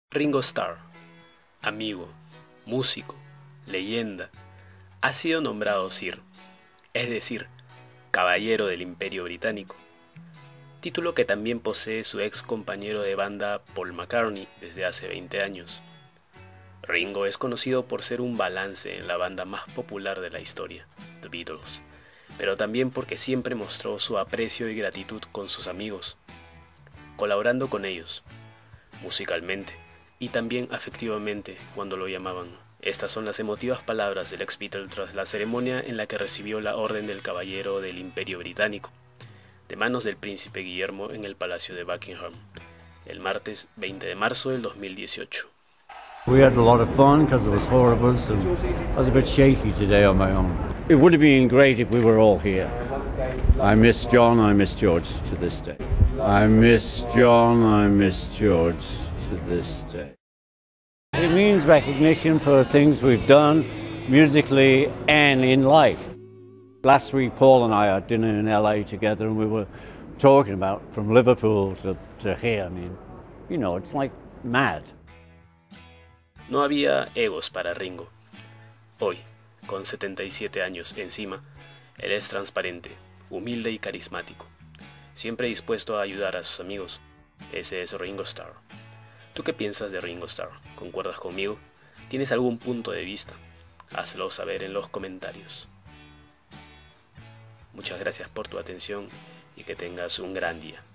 Ringo Starr, amigo, músico, leyenda, ha sido nombrado Sir, es decir, Caballero del Imperio Británico, título que también posee su ex compañero de banda Paul McCartney desde hace 20 años. Ringo es conocido por ser un balance en la banda más popular de la historia, The Beatles, pero también porque siempre mostró su aprecio y gratitud con sus amigos, colaborando con ellos, musicalmente y también afectivamente cuando lo llamaban. Estas son las emotivas palabras del ex Beatle tras la ceremonia en la que recibió la Orden del Caballero del Imperio Británico, de manos del príncipe Guillermo en el Palacio de Buckingham, el martes 20 de marzo del 2018. We had a lot of fun because there was four of us, and I was a bit shaky today on my own. It would have been great if we were all here. I miss John, I miss George to this day. I miss John, I miss George to this day. It means recognition for things we've done musically and in life. Last week Paul and I had dinner in LA together and we were talking about from Liverpool to here. I mean, you know, it's like mad. No había egos para Ringo. Hoy, con 77 años encima, él es transparente, humilde y carismático, siempre dispuesto a ayudar a sus amigos. Ese es Ringo Starr. ¿Tú qué piensas de Ringo Starr? ¿Concuerdas conmigo? ¿Tienes algún punto de vista? Hazlo saber en los comentarios. Muchas gracias por tu atención y que tengas un gran día.